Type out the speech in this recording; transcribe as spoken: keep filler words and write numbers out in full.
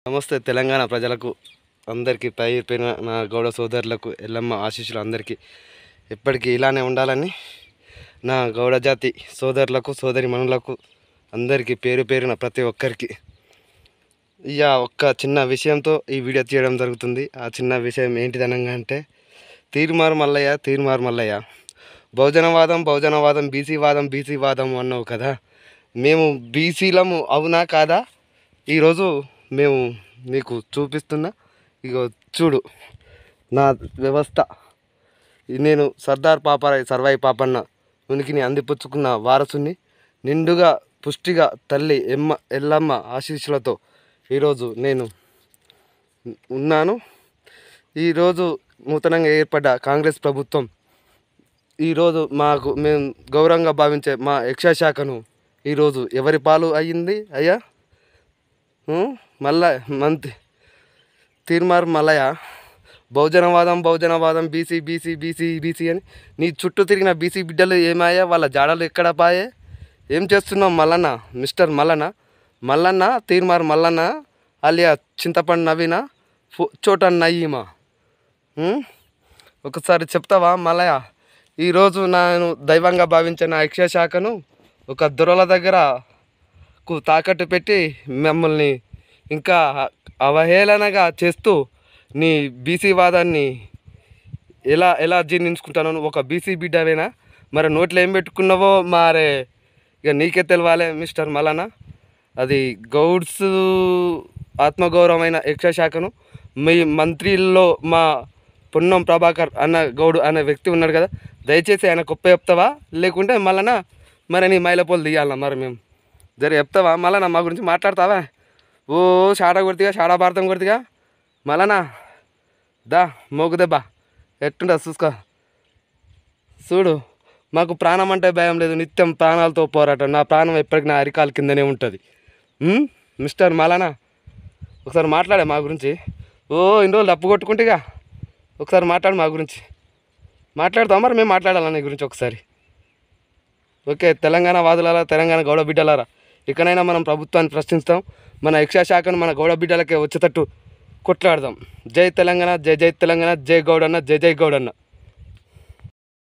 నమస్తే తెలంగాణ ప్రజలకు అందరికీ పేరు పేరున నా గౌడ సోదరులకు ఎల్లమ్మ ఆశీస్సులు అందరికీ ఎప్పటికీ ఇలానే ఉండాలని నా గౌడ జాతి సోదరులకు సోదరిమణులకు అందరికీ పేరు పేరున ప్రతి ఒక్కరికి ఇక ఒక్క చిన్న విషయంతో ఈ వీడియో తీయడం జరుగుతుంది. ఆ చిన్న విషయం ఏంటిదనగా అంటే తీర్మార్ మల్లయ్య తీర్మార్ మల్లయ్య బహుజనవాదం బహుజనవాదం బీసీ వాదం బీసీ వాదం అన్నావు కదా, మేము బీసీలము అవునా కాదా ఈరోజు మేము మీకు చూపిస్తున్నా. ఇగో చూడు నా వ్యవస్థ. నేను సర్దార్ పాపారాయ్ సర్వాయి పాపన్న ఉనికిని అందిపుచ్చుకున్న వారసుని నిండుగా పుష్టిగా తల్లి ఎమ్మ ఎల్లమ్మ ఆశీస్సులతో ఈరోజు నేను ఉన్నాను. ఈరోజు నూతనంగా ఏర్పడ్డ కాంగ్రెస్ ప్రభుత్వం ఈరోజు మాకు మేము గౌరవంగా భావించే మా యక్షశాఖను ఈరోజు ఎవరి పాలు అయ్యింది అయ్యా? మళ్ళా మంత్రి తీర్మార్ మల్లయ్య బహుజనవాదం బహుజనవాదం బీసీ బీసీ బీసీ బీసీ అని నీ చుట్టూ తిరిగిన బీసీ బిడ్డలు ఏమాయా? వాళ్ళ జాడలు ఎక్కడ పాయే? ఏం చేస్తున్నావు మల్లన్న? మిస్టర్ మల్లన్న మల్లన్న తీర్మార్ మల్లన్న అలియా చింతపండు నవీన చోట నయ్యమా, ఒకసారి చెప్తావా మల్లయ్య? ఈరోజు నేను దైవంగా భావించిన నా యక్షశాఖను ఒక దొరల దగ్గరకు తాకట్టు పెట్టి మమ్మల్ని ఇంకా అవహేళనగా చేస్తూ నీ బీసీ వాదాన్ని ఎలా ఎలా జీర్ణించుకుంటాను? ఒక బీసీ బిడ్డవేనా? మరి నోట్లో ఏం పెట్టుకున్నావో మారే ఇక నీకే తెలవాలి మిస్టర్ మల్లన్న. అది గౌడ్స్ ఆత్మగౌరవమైన యక్షశాఖను మీ మంత్రిలో మా పొన్నం ప్రభాకర్ అన్న గౌడు అనే వ్యక్తి ఉన్నాడు కదా, దయచేసి ఆయన గొప్ప చెప్తావా? లేకుంటే మల్లన్న మరి నీ మైలపోలు తీయాలన్నా మరి మేము జర చెప్తావా మల్లన్న? మా గురించి మాట్లాడతావా? ఓ షాడా కొడుతుగా షాడా భారతం కొడుతుగా మల్లన్న దా మోగు దెబ్బ ఎట్టుంటా చూసుకో. చూడు మాకు ప్రాణం అంటే భయం లేదు, నిత్యం ప్రాణాలతో పోరాటం. నా ప్రాణం ఎప్పటికీ నా అరికాల కిందనే ఉంటుంది. మిస్టర్ మల్లన్న ఒకసారి మాట్లాడే మా గురించి. ఓ ఇన్ని రోజులు అప్పు కొట్టుకుంటేగా ఒకసారి మాట్లాడు మా గురించి. మాట్లాడతాం మరి మేము మాట్లాడాలా నీ గురించి ఒకసారి? ఓకే తెలంగాణ వాదులారా, తెలంగాణ గౌడ బిడ్డలారా, ఇకనైనా మనం ప్రభుత్వాన్ని ప్రశ్నిస్తాం. మన యక్షశాఖను మన గౌడ బిడ్డలకే వచ్చేటట్టు కొట్లాడదాం. జై తెలంగాణ, జై జై తెలంగాణ, జై గౌడన్న, జై జై గౌడన్న.